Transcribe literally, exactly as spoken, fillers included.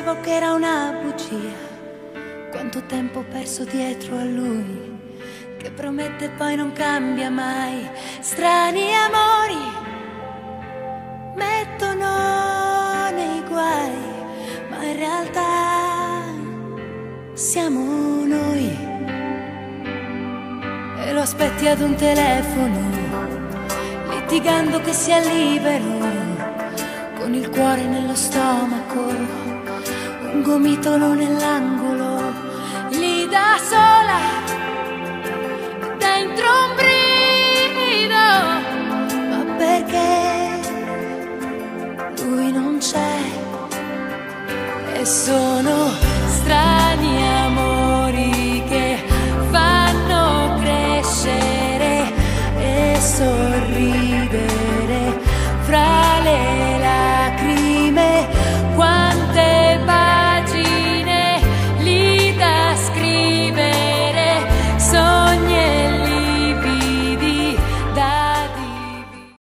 pensavo che era una bugia. Quanto tempo ho perso dietro a lui, che promette e poi non cambia mai. Strani amori mettono nei guai, ma in realtà siamo noi. E lo aspetti ad un telefono, litigando che sia libero, con il cuore nello stomaco, un gomitolo nell'angolo, lì da sola, dentro un brivido, ma perché lui non c'è e sono strana.